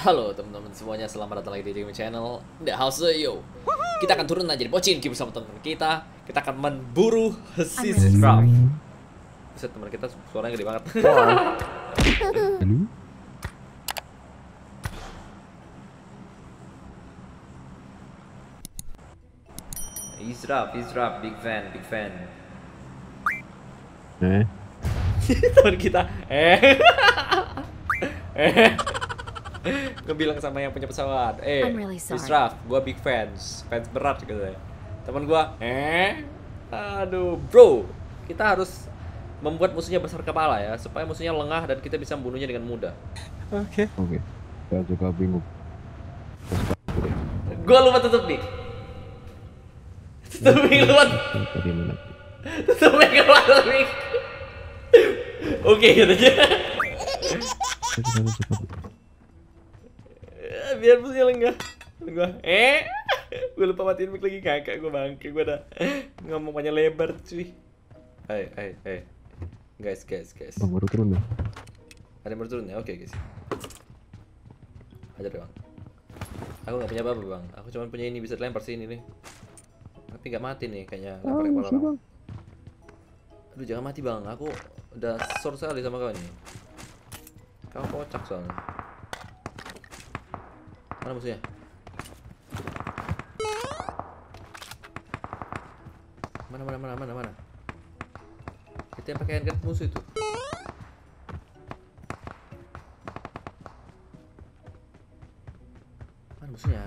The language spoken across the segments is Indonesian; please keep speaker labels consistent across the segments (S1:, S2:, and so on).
S1: Halo teman-teman semuanya, selamat datang lagi di Game Channel The House Yo. Kita akan turun aja di Pochinki bersama teman kita. Kita akan memburu Seascraft. Bisa teman kita suaranya gede banget. Eavesdrop, big fan. Teman kita, ngebilang sama yang punya pesawat, Eavesdrop, gua big fans berat gitu ya. Teman gua, aduh bro, kita harus membuat musuhnya besar kepala ya, supaya musuhnya lengah dan kita bisa membunuhnya dengan mudah.
S2: Oke. Saya juga bingung.
S1: Gua lupa tutup mic. Tutup mic. Oke katanya. Biar musuhnya lengah. Gue lupa matiin mic lagi, kakak gue bangke. Gue udah ngomong panjang lebar cuy. Guys.
S2: Bang, baru turun ya?
S1: Ada yang baru turun ya? Oke guys. Ajar deh bang. Aku gak punya apa-apa bang. Aku cuma punya ini, bisa dilempar sini nih. Tapi gak mati nih kayaknya. Lempar kepala bang. Aduh jangan mati bang. Aku udah short sekali sama kau ini. Kau kocak soalnya. Mana musuhnya? Mana? Kita yang pakai handgun musuh itu. Mana musuhnya?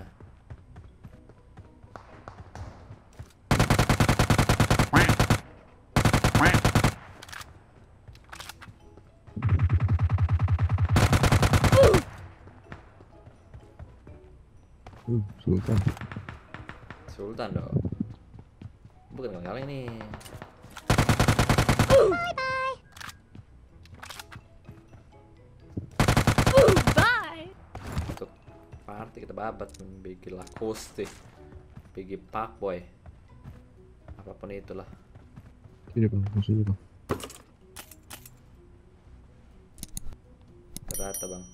S1: Sultan dong. Bukan kali ini.
S3: Bye.
S1: Untuk party kita babat bikin Lacoste, bikin Park Boy, apapun itulah.
S2: Ini bang, musuhnya bang.
S1: Ternyata bang.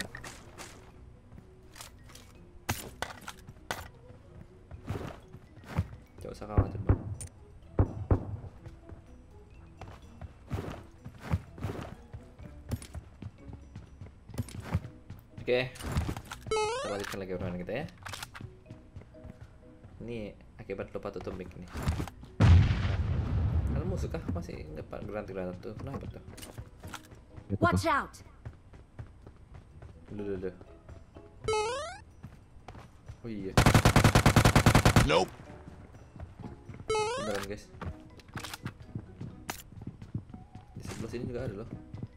S1: Gak usah khawatir bang. Oke, kita lanjutkan lagi permainan kita ya. Ini akibat lupa tutup mic nih. Kalian musuh kah? Masih nggak granat tuh? Kenapa tuh?
S3: Watch out.
S1: Duh. Oh iya.
S4: Nope.
S1: Beneran guys. Di sebelah sini juga ada loh.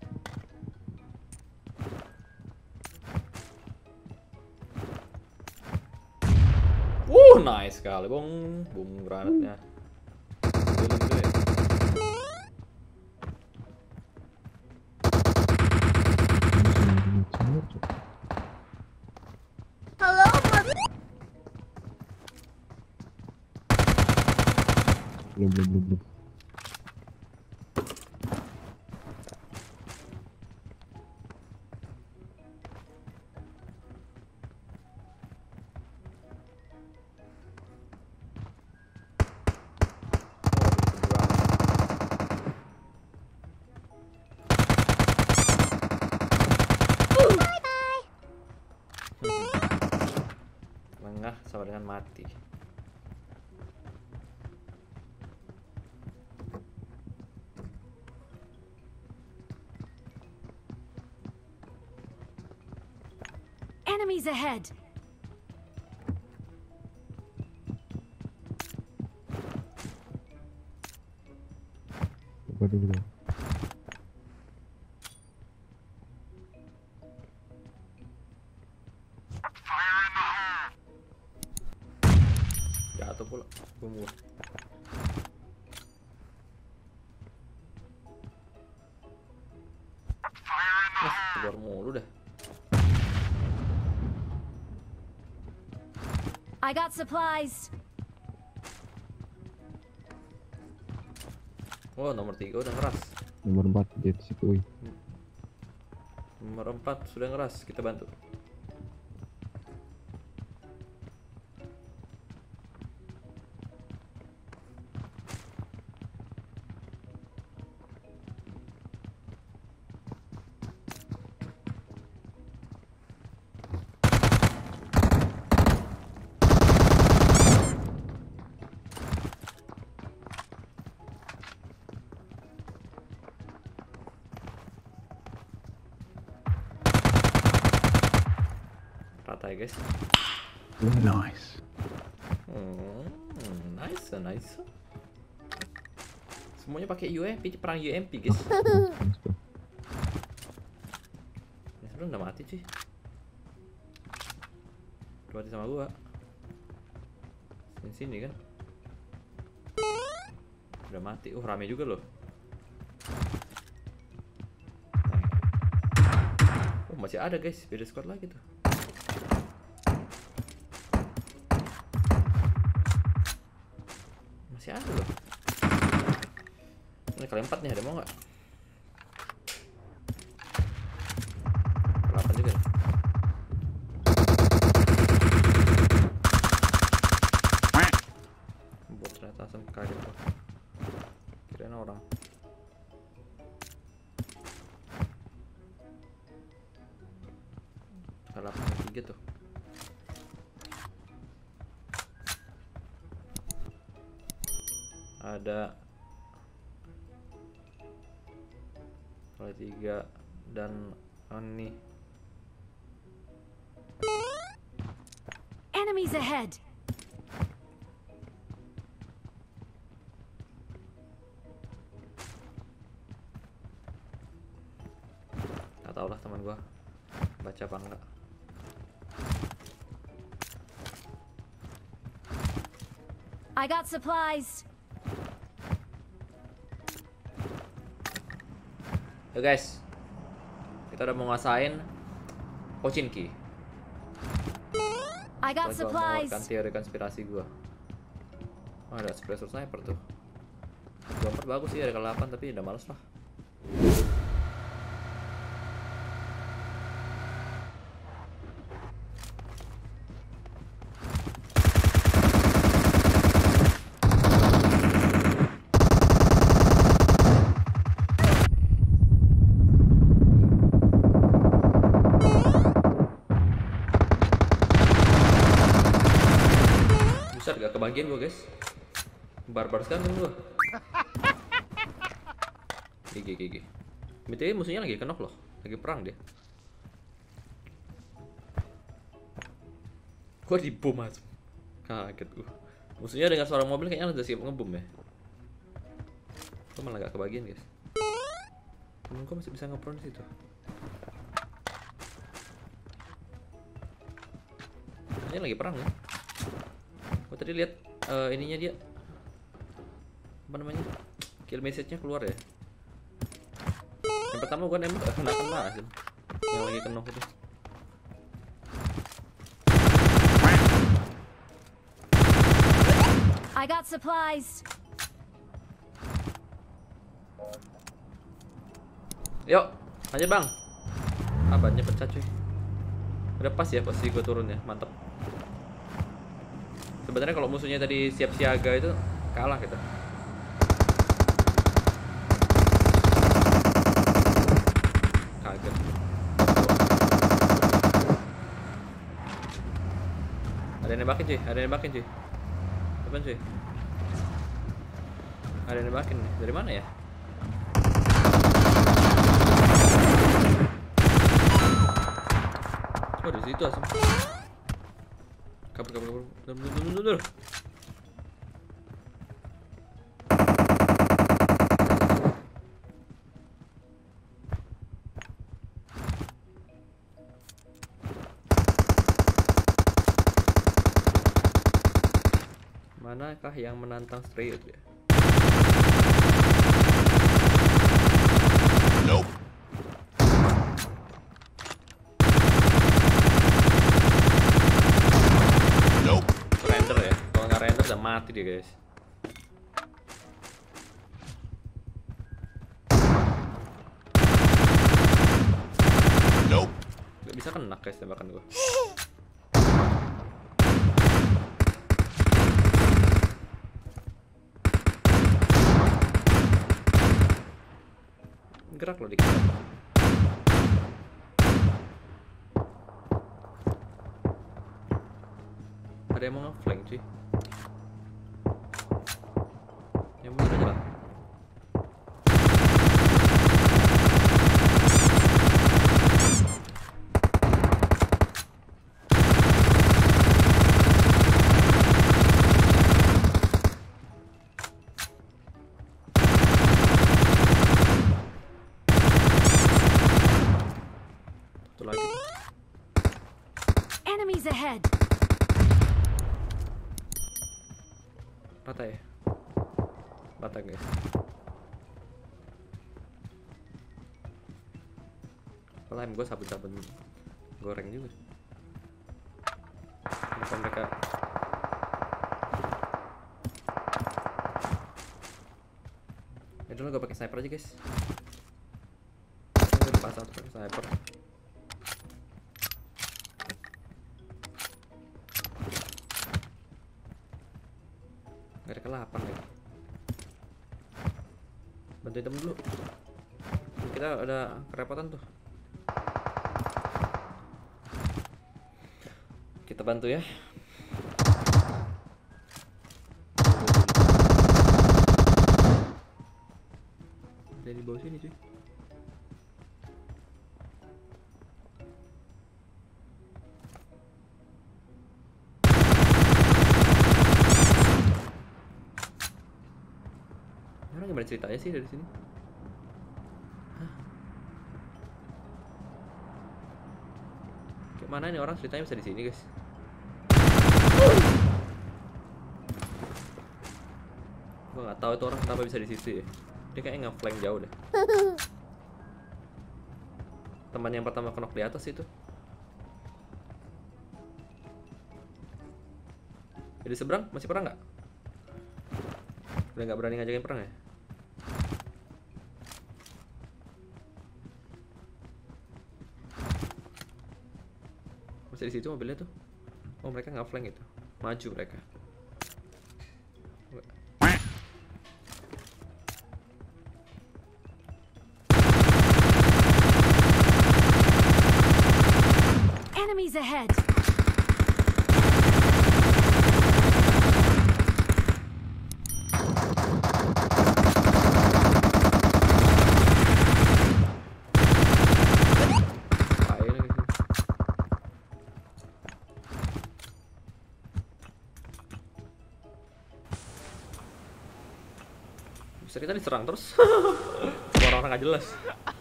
S1: Nice sekali, boom granatnya.
S3: Hello.
S2: Belum.
S1: Lengah sama dengan mati.
S3: Enemies ahead.
S2: Coba dulu bang.
S1: Jatuh pula. Boom. Keluar mulu dah.
S3: I got supplies.
S1: Oh, nomor 3 udah ngeras.
S2: Nomor 4 di situ.
S1: Nomor 4 sudah ngeras, kita bantu. ya guys.
S4: Nice.
S1: Nice, nice. Semuanya pakai UMP, perang UMP guys. Ya sebelum udah mati cuy. Udah mati sama gua. Sini kan. Udah mati. Rame juga loh. Oh, masih ada guys, beda squad lagi tuh. Masih ada loh. Ini kali 4 nih, ada mau nggak? 8 juga nih. Bot ternyata asem, kaget tuh. Kirain orang. Kali 8 3 tuh. Ada kali 3 dan ini.
S3: Enemies ahead.
S1: Gak tau lah teman gua baca apa enggak.
S3: I got supplies.
S1: Yo guys, kita udah mau ngasain Pochinki.
S3: I got
S1: Gua mengeluarkan
S3: supplies.
S1: teori konspirasi gua. Oh, ada suppressor sniper tuh. 24 bagus sih, ada kali 8 tapi udah males lah. Buset, gak kebagian gua guys. Barbar sekali temen gua. GG. BTW musuhnya lagi kenok loh, lagi perang dia. Gua dibom masuk. Kaget gua. Musuhnya dengar suara mobil kayaknya udah siap ngebom ya. Gua malah gak kebagian guys. Temen gua masih bisa nge-prone situ. Ini lagi perang ya. Gua tadi lihat ininya dia. Apa namanya? Kill message-nya keluar ya. Yang pertama gua nembak gak kena aja. Yang lagi kenok itu.
S3: I got supplies.
S1: Yuk, aja bang. Bannya pecah cuy. Udah pas ya posisi gue turun ya, mantep. Sebenarnya kalau musuhnya tadi siap siaga itu kalah kita. Kaget. Ada yang nembakin cuy, Apaan cuy? Ada yang nembakin nih, dari mana ya? Oh, di situ asem. Kabur. Mundur. Manakah yang menantang Stray ya?
S4: Nope.
S1: Render ya, kalau nggak render udah mati dia guys.
S4: Nope.
S1: Gak bisa kena guys tembakan gua. Gerak loh dikit. Ada yang mau nge-flank cuy. Yang bener aja lah.
S3: Enemies ahead.
S1: Rata ya? Rata guys. Lem gue sabun-sabun goreng juga. Kenapa mereka ya dulu gue pakai sniper aja guys. Gue dipasang tuh pakai sniper. Gak ada ke-8 lagi. Bantuin temen dulu. Kita ada kerepotan tuh. Kita bantu ya. Ada di bawah sini cuy. Orang gimana ceritanya sih dari sini? Hah? Kayak mana nih orang ceritanya bisa di sini guys? Gue nggak tahu itu orang kenapa bisa di situ ya. Dia kayaknya nge-flank jauh deh. Teman yang pertama knock di atas itu. Jadi seberang masih perang nggak? Udah nggak berani ngajakin perang ya? Masih di situ mobilnya tuh. Oh mereka nggak flank itu, maju mereka.
S3: Enemies ahead. Bisa kita diserang terus. Orang-orang gak jelas.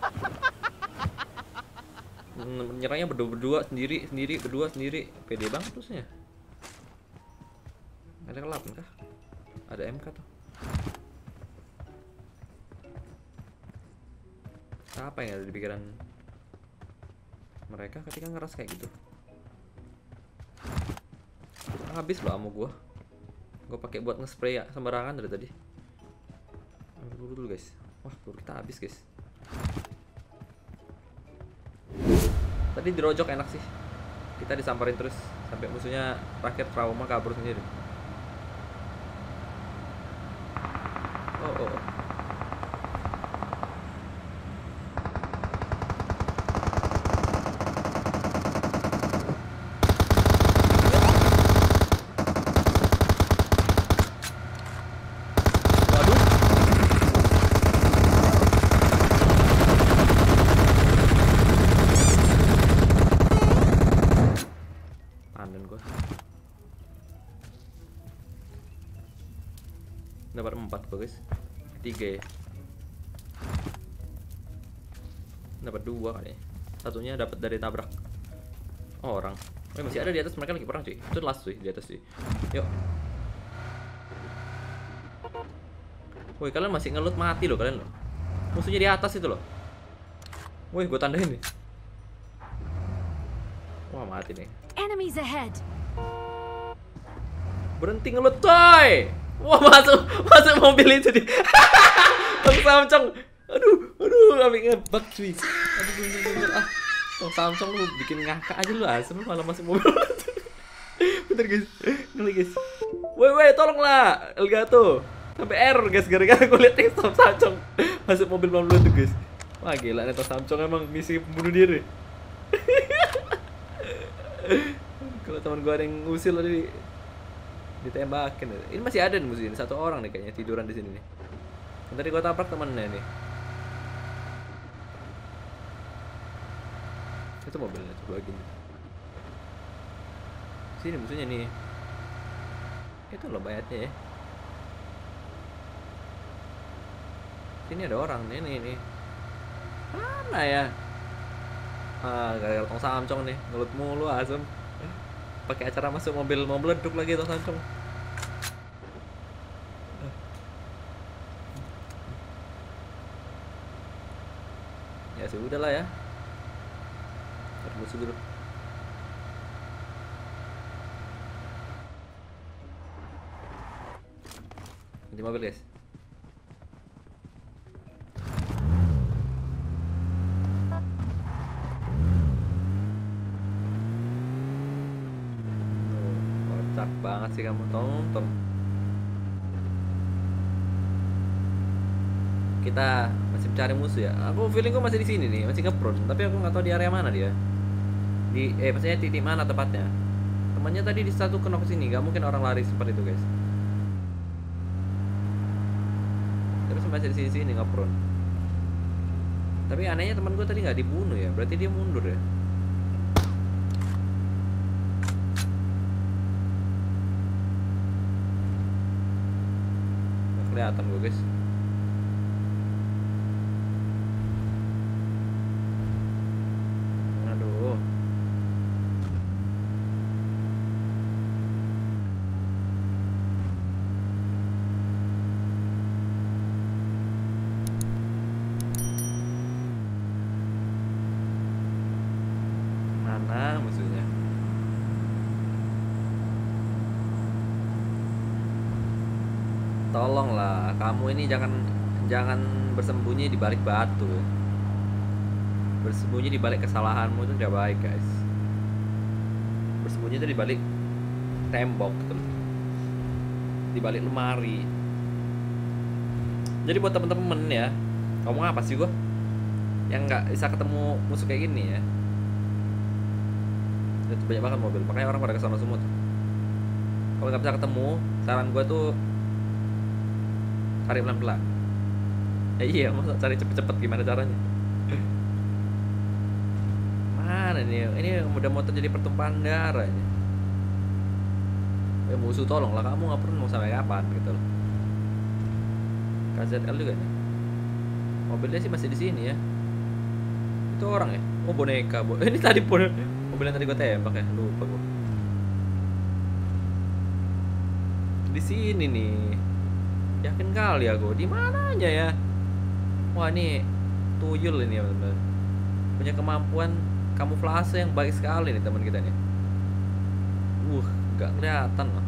S3: Menyerangnya berdua sendiri, berdua sendiri. Pede banget terusnya. Ada kelap kah? Ada MK tuh. Apa yang ada di pikiran mereka ketika ngeras kayak gitu? Habis loh ammo gua. Gua pakai buat nge-spray ya sembarangan dari tadi. Ambil dulu guys. Wah, peluru kita habis guys. Tadi dirojok enak sih. Kita disamperin terus sampai musuhnya terakhir trauma kabur sendiri. Oh. Dapat 4 gua guys. 3 ya. Dapat 2 kali. Satunya dapat dari tabrak orang. Oh, masih ada di atas, mereka lagi perang cuy. Itu last cuy, di atas cuy. Yuk. Woi, kalian masih ngelut mati loh kalian loh. Musuhnya di atas itu loh. Woi, gua tandain nih. Wah, mati nih. Enemies ahead.
S1: Berhenti ngelut coy. Wah, masuk mobil itu di. Tong Samcong. Aduh, kami ngebug cuy. Aduh, bener. Tong Samcong lu bikin ngakak aja lu, asem lu malah masuk mobil. Bentar guys. Ngeli guys. Woi, tolonglah. Elgato. Sampai error guys gara-gara gue liat Tong Samcong masuk mobil bang tuh guys. Wah, gila nih Tong Samcong emang misi bunuh diri. Kalau teman gue ada yang ngusil tadi ditembakin. Ini masih ada nih musuh ini, 1 orang nih kayaknya tiduran di sini nih. Tadi gua tabrak temennya nih. Itu mobilnya coba gini. Sini musuhnya nih. Itu loh bayatnya ya. Sini ada orang nih. Mana ya? Gara-gara Tong Samcong nih, ngelut mulu asem.
S3: pakai acara masuk mobil mau meleduk lagi tuh Samsung. Ya sudah lah ya. Terus dulu. Di mobil guys. Kocak banget sih kamu, Tom. Kita masih mencari musuh ya. Aku feeling gue masih di sini nih, masih nge-prone. Tapi aku nggak tahu di area mana dia. Maksudnya titik mana tepatnya. Temannya tadi di satu kenok sini, nggak mungkin orang lari seperti itu guys. Terus masih di sini nge-prone. Tapi anehnya teman gue tadi nggak dibunuh ya, berarti dia mundur ya. Nggak kelihatan gue guys. Mana musuhnya? Tolonglah, kamu ini jangan bersembunyi di balik batu. Bersembunyi di balik kesalahanmu itu tidak baik, guys. Bersembunyi itu di balik tembok, gitu. Di balik lemari. Jadi buat temen-temen ya, ngomong apa sih gua? Yang nggak bisa ketemu musuh kayak gini ya. Itu banyak banget mobil, makanya orang pada kesana semua tuh. Kalau nggak bisa ketemu, saran gue tuh cari pelan-pelan. Iya, masa cari cepet-cepet gimana caranya? Mana nih? Ini udah mau terjadi pertumpahan darah ini. Musuh tolonglah, kamu nggak perlu mau sampai kapan gitu loh. KZL juga nih. Mobilnya sih masih di sini ya. Itu orang ya? Oh boneka, ini tadi mobil yang tadi gue tembak ya, lupa gue. Di sini nih, yakin kali aku. Di mananya ya? Wah ini tuyul ini ya benar-benar. Punya kemampuan kamuflase yang baik sekali nih teman kita nih. Nggak kelihatan loh.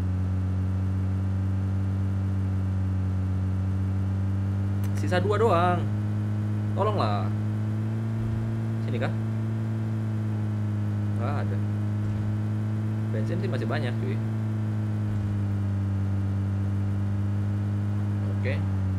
S3: Sisa 2 doang. Tolonglah. Sini kah? Nggak ada. Bensin sih masih banyak cuy. Oke.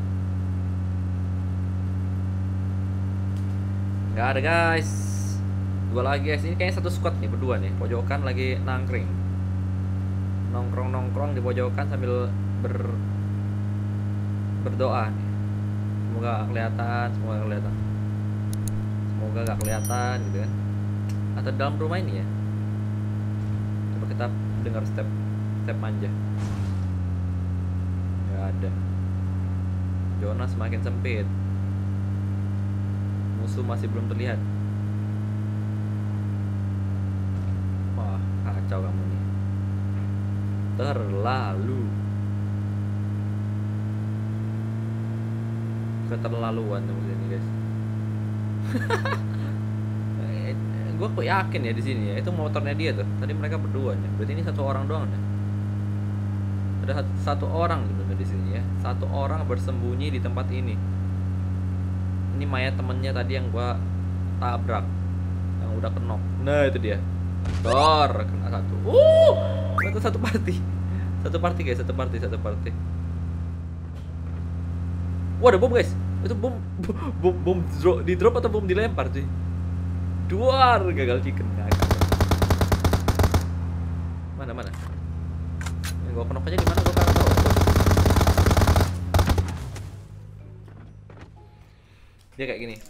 S3: Nggak ada guys. 2 lagi guys. Ini kayaknya satu squad nih, berdua nih. Pojokan lagi nangkring. Nongkrong di pojokan sambil berdoa nih. Semoga kelihatan. Semoga nggak kelihatan gitu kan. Atau dalam rumah ini ya. Coba kita dengar step manja. Nggak ada. Zona semakin sempit. Musuh masih belum terlihat. Wah, kacau kamu nih. Terlalu keterlaluan kamu ini guys. Gue kok yakin ya di sini ya, itu motornya dia tuh. Tadi mereka berdua nih. Berarti ini 1 orang doang nih. Ada satu orang sebenarnya di sini ya. 1 orang bersembunyi di tempat ini. Ini mayat temennya tadi yang gua tabrak, yang udah kenok. Nah itu dia. Dor, kena 1. Itu satu party guys, satu party. Wah ada bom guys. Itu bom di drop atau bom dilempar sih? Duar, gagal chicken. Mana? Yang gua kenok aja di mana gua kagak tahu. Dia kayak gini.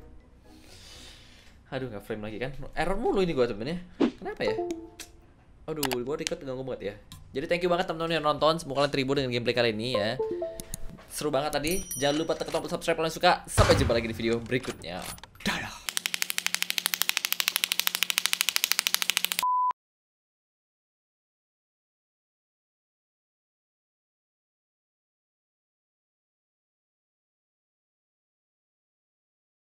S3: Aduh, nggak frame lagi kan? Error mulu ini gua sebenarnya. Kenapa ya? Aduh, gua record ganggu banget ya. Jadi thank you banget teman-teman yang nonton. Semoga kalian terhibur dengan gameplay kali ini ya. Seru banget tadi. Jangan lupa tekan tombol subscribe kalau kalian suka. Sampai jumpa lagi di video berikutnya.